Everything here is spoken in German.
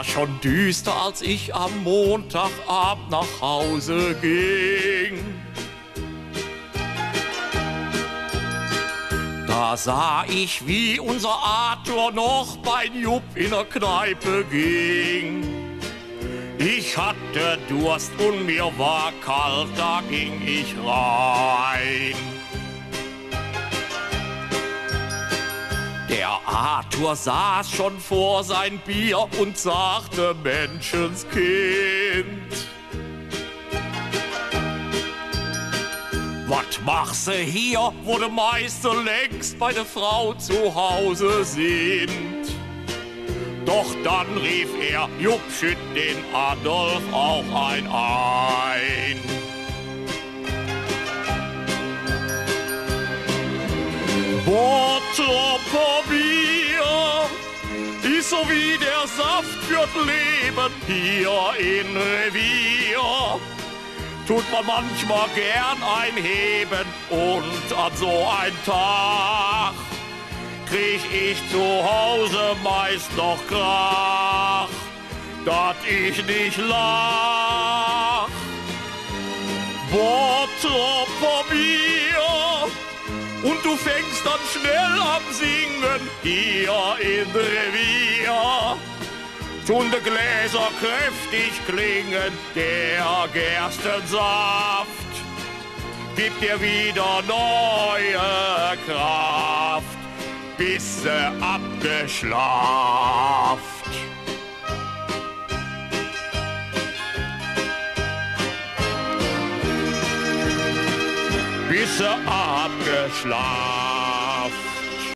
war schon düster, als ich am Montagabend nach Hause ging. Da sah ich, wie unser Arthur noch bei Jupp in der Kneipe ging. Ich hatte Durst und mir war kalt, da ging ich rein. Der Arthur saß schon vor sein Bier und sagte: Menschenskind, was machst du hier, wo de meiste längst bei der Frau zu Hause sind? Doch dann rief er: Jupp, schütt den Adolf auch ein. Bottroper Bier ist so wie der Saft fürs Leben hier in Revier. Tut man manchmal gern einheben und an so einen Tag krieg ich zu Hause meist noch Krach, dass ich nicht lach. Bottroper Bier und du fängst dann schnell am Singen hier in Revier. Tun de Gläser kräftig klingen, der Gerstensaft gibt dir wieder neue Kraft, bist du abgeschlaft. Bist du abgeschlaft.